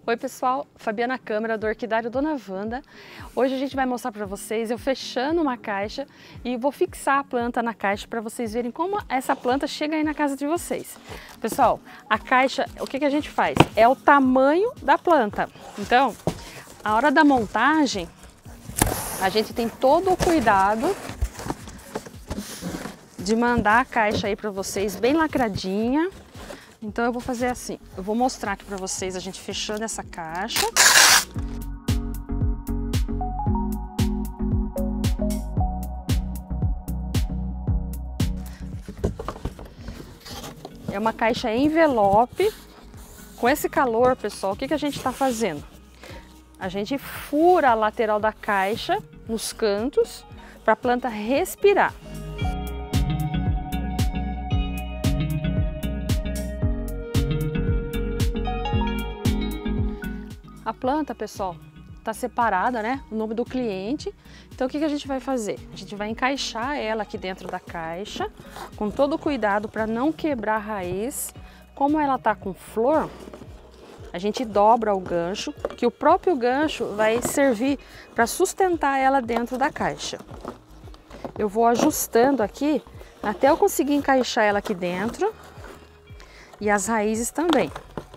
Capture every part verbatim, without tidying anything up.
Oi pessoal, Fabiana Câmara do Orquidário Dona Wanda. Hoje a gente vai mostrar para vocês eu fechando uma caixa e vou fixar a planta na caixa para vocês verem como essa planta chega aí na casa de vocês. Pessoal, a caixa, o que que a gente faz? É o tamanho da planta. Então, a hora da montagem, a gente tem todo o cuidado de mandar a caixa aí para vocês bem lacradinha. Então eu vou fazer assim, eu vou mostrar aqui para vocês a gente fechando essa caixa. É uma caixa envelope. Com esse calor, pessoal, o que que a gente está fazendo? A gente fura a lateral da caixa nos cantos para a planta respirar. A planta, pessoal, está separada, né? O nome do cliente. Então, o que que a gente vai fazer? A gente vai encaixar ela aqui dentro da caixa, com todo o cuidado para não quebrar a raiz. Como ela tá com flor, a gente dobra o gancho, que o próprio gancho vai servir para sustentar ela dentro da caixa. Eu vou ajustando aqui até eu conseguir encaixar ela aqui dentro e as raízes também.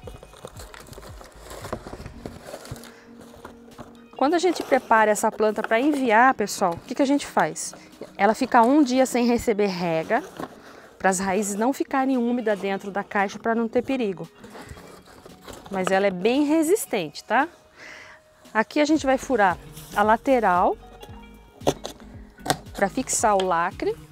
Quando a gente prepara essa planta para enviar, pessoal, o que que a gente faz? Ela fica um dia sem receber rega, para as raízes não ficarem úmidas dentro da caixa para não ter perigo. Mas ela é bem resistente, tá? Aqui a gente vai furar a lateral para fixar o lacre.